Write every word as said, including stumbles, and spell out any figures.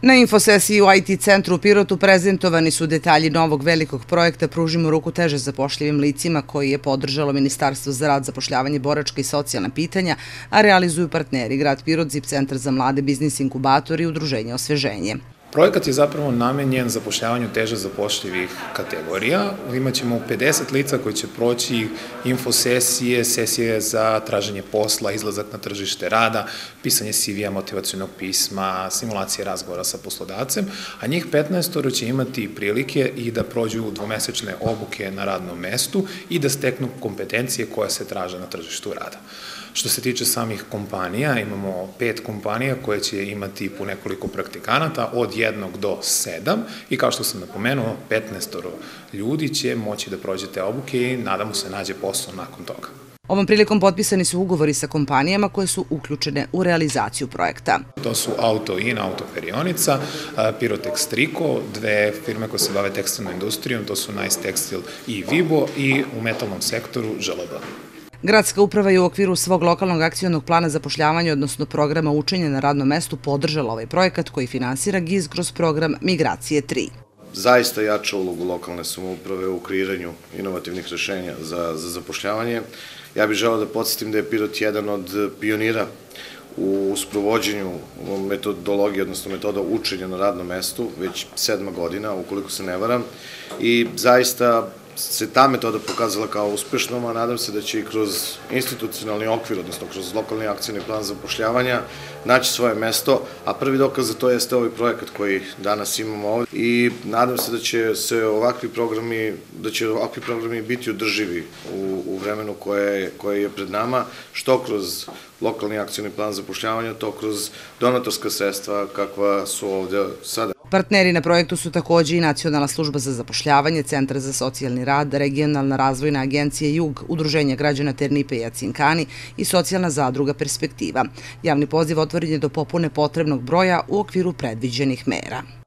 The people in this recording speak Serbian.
Na infosesiji u I T centru u Pirotu prezentovani su detalji novog velikog projekta Pružimo ruku teže zapošljivim licima koji je podržalo Ministarstvo za rad, zapošljavanje, boračka i socijalna pitanja, a realizuju partneri Grad Pirot, Zip centar za mlade, biznis inkubator i udruženje Osveženje. Projekat je zapravo namenjen zapošljavanju teže zapošljivih kategorija. Imaćemo pedeset lica koji će proći infosesije, sesije za traženje posla, izlazak na tržište rada, pisanje C V-a, motivacionog pisma, simulacije razgovora sa poslodavcem, a njih petnaest će imati prilike i da prođu dvomesečne obuke na radnom mestu i da steknu kompetencije koje se traže na tržištu rada. Što se tiče samih kompanija, imamo pet kompanija koje će imati po nekoliko praktikanata, od jednog do sedam, i kao što sam napomenuo, petnaest ljudi će moći da prođe te obuke i nadamo se nađe posao nakon toga. Ovom prilikom potpisani su ugovori sa kompanijama koje su uključene u realizaciju projekta. To su Auto In, Autoperionica, Pirotex Triko, dve firme koje se bave tekstilnom industrijom, to su Nice Textil i Vibo, i u metalnom sektoru Ž L B. Gradska uprava je u okviru svog lokalnog akcionog plana zapošljavanja, odnosno programa učenja na radnom mestu, podržala ovaj projekat koji finansira G I Z kroz program Migracije tri. Zaista jača ulogu lokalne samouprave u kreiranju inovativnih rešenja za zapošljavanje. Ja bih želeo da podsjetim da je Pirot jedan od pionira u sprovođenju metodologije, odnosno metoda učenja na radnom mestu, već sedma godina, ukoliko se ne varam, i zaista se ta metoda pokazala kao uspešnom, a nadam se da će i kroz institucionalni okvir, odnosno kroz lokalni akcijni plan zapošljavanja, naći svoje mesto, a prvi dokaz za to jeste ovaj projekat koji danas imamo ovdje, i nadam se da će se ovakvi programi, da će ovakvi programi biti održivi u, u vremenu koje, koje je pred nama, što kroz lokalni akcijni plan zapošljavanja, to kroz donatorska sredstva kakva su ovdje sada. Partneri na projektu su takođe i Nacionalna služba za zapošljavanje, Centar za socijalni rad, Regionalna razvojna agencija Jug, Udruženje građana Ternipe i Jacinkani i Socijalna zadruga Perspektiva. Javni poziv otvoren je do popune potrebnog broja u okviru predviđenih mera.